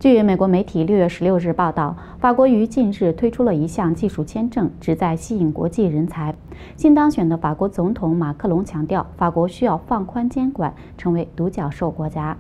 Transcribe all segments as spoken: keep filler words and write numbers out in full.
据美国媒体六月十六日报道，法国于近日推出了一项技术签证，旨在吸引国际人才。新当选的法国总统马克龙强调，法国需要放宽监管，成为独角兽国家。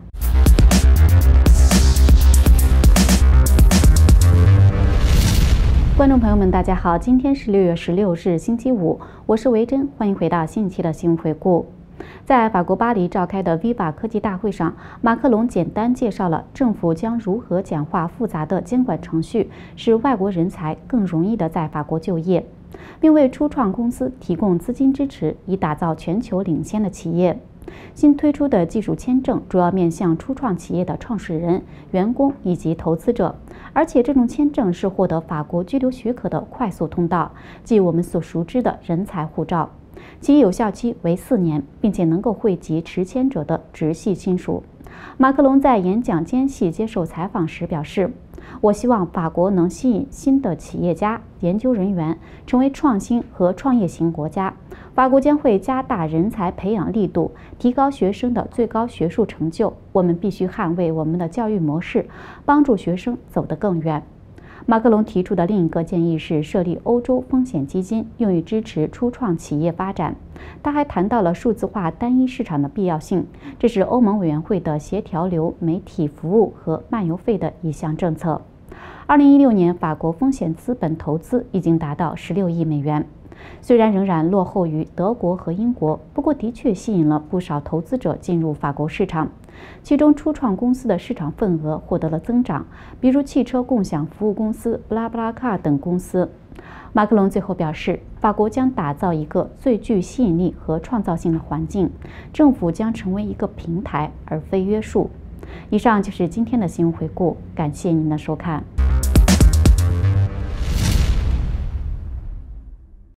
观众朋友们，大家好，今天是六月十六日，星期五，我是维珍，欢迎回到新一期的新闻回顾。在法国巴黎召开的 Viva 科技大会上，马克龙简单介绍了政府将如何简化复杂的监管程序，使外国人才更容易地在法国就业，并为初创公司提供资金支持，以打造全球领先的企业。新推出的技术签证主要面向初创企业的创始人、员工以及投资者，而且这种签证是获得法国居留许可的快速通道，即我们所熟知的人才护照。其有效期为四年，并且能够惠及持签者的直系亲属。马克龙在演讲间隙接受采访时表示：“我希望法国能吸引新的企业家、研究人员，成为创新和创业型国家。法国将会加大人才培养力度，提高学生的最高学术成就。我们必须捍卫我们的教育模式，帮助学生走得更远。”马克龙提出的另一个建议是设立欧洲风险基金，用于支持初创企业发展。他还谈到了数字化单一市场的必要性，这是欧盟委员会的协调流媒体服务和漫游费的一项政策。二零一六年，法国风险资本投资已经达到十六亿美元。虽然仍然落后于德国和英国，不过的确吸引了不少投资者进入法国市场。其中，初创公司的市场份额获得了增长，比如汽车共享服务公司布拉布拉卡等公司。马克龙最后表示，法国将打造一个最具吸引力和创造性的环境，政府将成为一个平台而非约束。以上就是今天的新闻回顾，感谢您的收看。